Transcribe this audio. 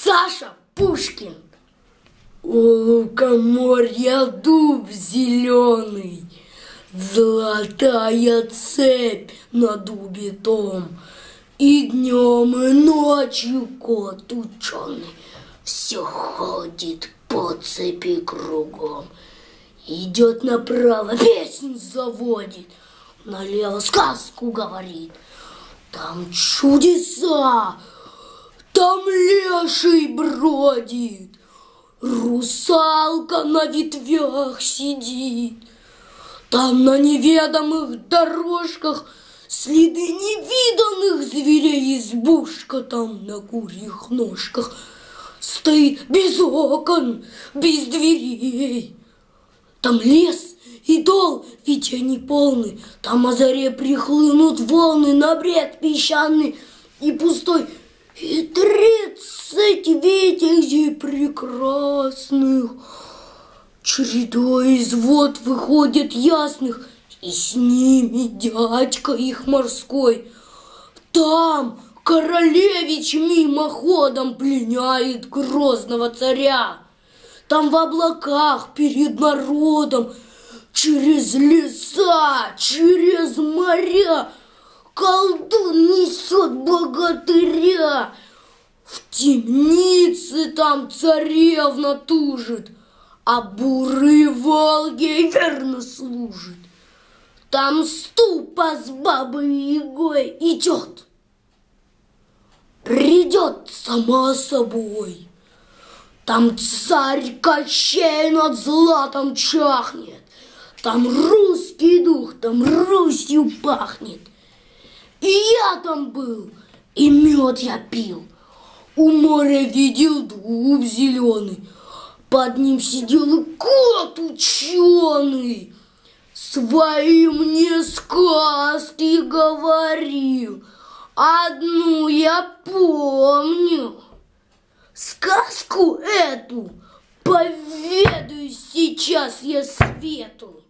Саша Пушкин. У лукоморья дуб зеленый, золотая цепь на дубе том, и днем, и ночью кот ученый все ходит по цепи кругом. Идет направо, песнь заводит, налево сказку говорит. Там чудеса, там леший бродит, русалка на ветвях сидит. Там на неведомых дорожках следы невиданных зверей, избушка там на курьих ножках стоит без окон, без дверей. Там лес и дол, ведь они полны, там о заре прихлынут волны на брег песчаный и пустой, и 30 ветвей прекрасных чередой из вод выходят ясных, и с ними дядька их морской. Там королевич мимоходом пленяет грозного царя. Там в облаках перед народом через леса, через моря колдун несет богатыря. В темнице там царевна тужит, а бурые Волги верно служит. Там ступа с бабой Ягой идет, придет сама собой. Там царь Кощей над златом чахнет, там русский дух, там Русью пахнет. И я там был, и мед я пил, у моря видел дуб зеленый, под ним сидел и кот ученый. Свои мне сказки говорил, одну я помню. Сказку эту поведаю сейчас я свету.